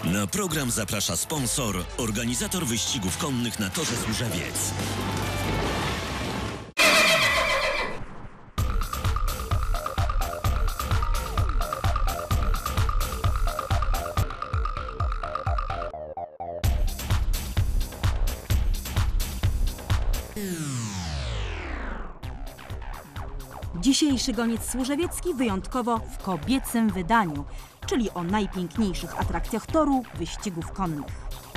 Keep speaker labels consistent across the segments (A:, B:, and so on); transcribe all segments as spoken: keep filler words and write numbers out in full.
A: Na program zaprasza sponsor, organizator wyścigów konnych na torze Służewiec.
B: Dzisiejszy goniec służewiecki wyjątkowo w kobiecym wydaniu, czyli o najpiękniejszych atrakcjach toru wyścigów konnych.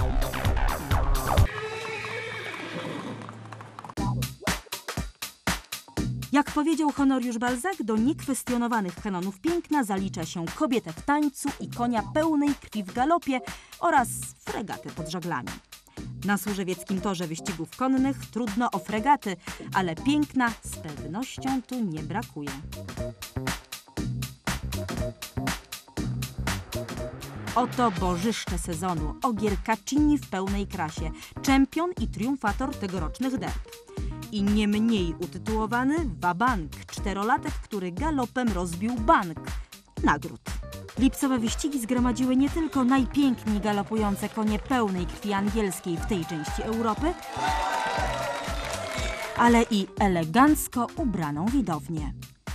B: Jak powiedział Honoriusz Balzac, do niekwestionowanych kanonów piękna zalicza się kobietę w tańcu i konia pełnej krwi w galopie oraz fregaty pod żaglami. Na służewieckim torze wyścigów konnych trudno o fregaty, ale piękna z pewnością tu nie brakuje. Oto bożyszcze sezonu, Ogier Caccini w pełnej krasie, czempion i triumfator tegorocznych derb. I nie mniej utytułowany Wabank, czterolatek, który galopem rozbił bank nagród. Lipcowe wyścigi zgromadziły nie tylko najpiękniej galopujące konie pełnej krwi angielskiej w tej części Europy, ale i elegancko ubraną widownię.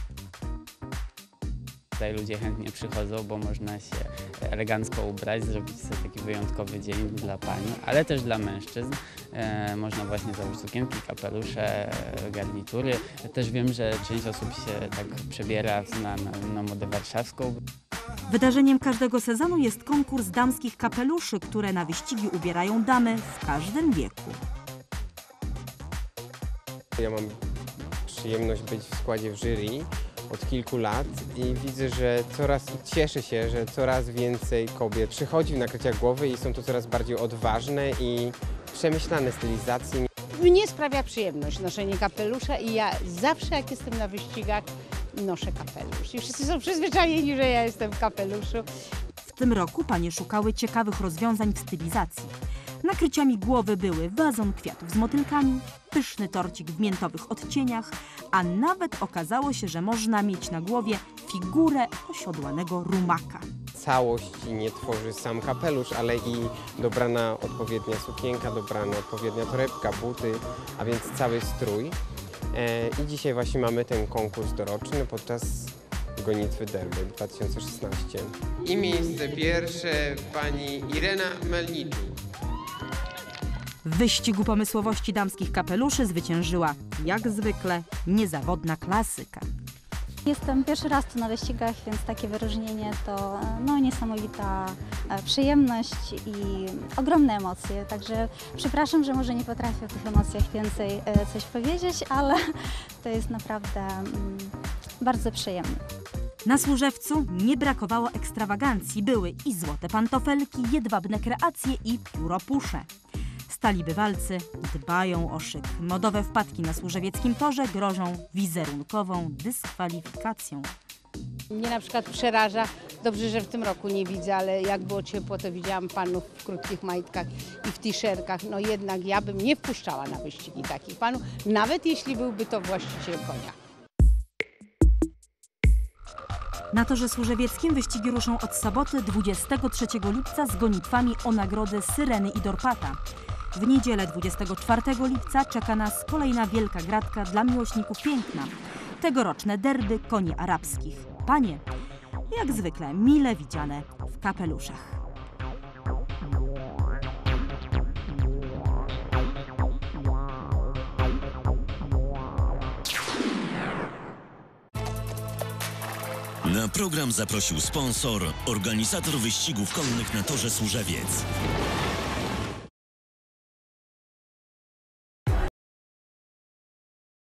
C: Tutaj ludzie chętnie przychodzą, bo można się elegancko ubrać, zrobić sobie taki wyjątkowy dzień dla pań, ale też dla mężczyzn. E, można właśnie założyć sukienki, kapelusze, garnitury. Też wiem, że część osób się tak przebiera na, na, na modę warszawską.
B: Wydarzeniem każdego sezonu jest konkurs damskich kapeluszy, które na wyścigi ubierają damy w każdym wieku.
D: Ja mam przyjemność być w składzie w jury od kilku lat i widzę, że coraz cieszę się, że coraz więcej kobiet przychodzi w nakryciach głowy i są to coraz bardziej odważne i przemyślane stylizacje.
E: Mnie sprawia przyjemność noszenie kapelusza i ja zawsze jak jestem na wyścigach noszę kapelusz. I wszyscy są przyzwyczajeni, że ja jestem w kapeluszu.
B: W tym roku panie szukały ciekawych rozwiązań w stylizacji. Nakryciami głowy były wazon kwiatów z motylkami, pyszny torcik w miętowych odcieniach, a nawet okazało się, że można mieć na głowie figurę osiodłanego rumaka.
D: Całości nie tworzy sam kapelusz, ale i dobrana odpowiednia sukienka, dobrana odpowiednia torebka, buty, a więc cały strój. I dzisiaj właśnie mamy ten konkurs doroczny podczas gonitwy derby dwa tysiące szesnaście. I miejsce pierwsze pani Irena Melniczuk.
B: W wyścigu pomysłowości damskich kapeluszy zwyciężyła, jak zwykle, niezawodna klasyka.
F: Jestem pierwszy raz tu na wyścigach, więc takie wyróżnienie to no, niesamowita przyjemność i ogromne emocje. Także przepraszam, że może nie potrafię o tych emocjach więcej coś powiedzieć, ale to jest naprawdę mm, bardzo przyjemne.
B: Na Służewcu nie brakowało ekstrawagancji. Były i złote pantofelki, jedwabne kreacje i pióropusze. Stali bywalcy dbają o szyk. Modowe wpadki na służewieckim torze grożą wizerunkową dyskwalifikacją.
E: Mnie na przykład przeraża, dobrze, że w tym roku nie widzę, ale jak było ciepło, to widziałam panów w krótkich majtkach i w t-shirtkach. No jednak ja bym nie wpuszczała na wyścigi takich panów, nawet jeśli byłby to właściciel konia.
B: Na torze służewieckim wyścigi ruszą od soboty dwudziestego trzeciego lipca z gonitwami o nagrody Syreny i Dorpata. W niedzielę dwudziestego czwartego lipca czeka nas kolejna wielka gratka dla miłośników piękna. Tegoroczne derby koni arabskich. Panie, jak zwykle, mile widziane w kapeluszach.
A: Na program zaprosił sponsor, organizator wyścigów konnych na torze Służewiec.